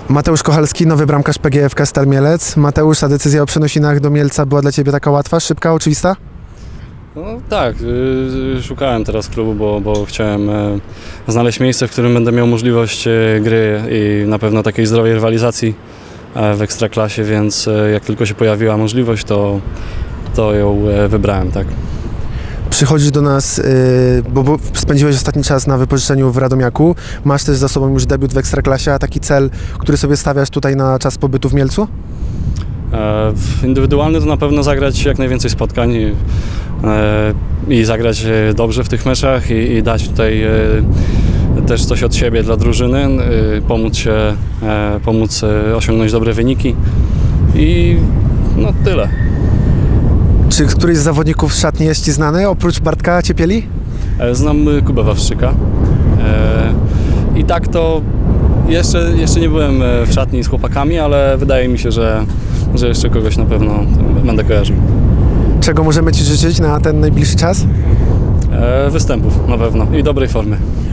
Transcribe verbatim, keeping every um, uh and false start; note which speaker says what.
Speaker 1: Mateusz Kochalski, nowy bramkarz P G F K Stal Mielec. Mateusz, ta decyzja o przenosinach do Mielca była dla Ciebie taka łatwa, szybka, oczywista?
Speaker 2: No, tak, yy, szukałem teraz klubu, bo, bo chciałem yy, znaleźć miejsce, w którym będę miał możliwość yy, gry i na pewno takiej zdrowej rywalizacji yy, w Ekstraklasie, więc yy, jak tylko się pojawiła możliwość, to, to ją yy, wybrałem, tak.
Speaker 1: Przychodzisz do nas, yy, bo, bo spędziłeś ostatni czas na wypożyczeniu w Radomiaku. Masz też za sobą już debiut w Ekstraklasie, a taki cel, który sobie stawiasz tutaj na czas pobytu w Mielcu?
Speaker 2: E, indywidualny to na pewno zagrać jak najwięcej spotkań i, e, i zagrać dobrze w tych meczach i, i dać tutaj e, też coś od siebie dla drużyny, e, pomóc się, e, pomóc e, osiągnąć dobre wyniki i no tyle.
Speaker 1: Czy któryś z zawodników z szatni jest Ci znany, oprócz Bartka Ciepieli?
Speaker 2: E, znam Kubę Wawrzyka e, i tak to jeszcze, jeszcze nie byłem w szatni z chłopakami, ale wydaje mi się, że że jeszcze kogoś na pewno będę kojarzył.
Speaker 1: Czego możemy Ci życzyć na ten najbliższy czas?
Speaker 2: E, występów na pewno i dobrej formy.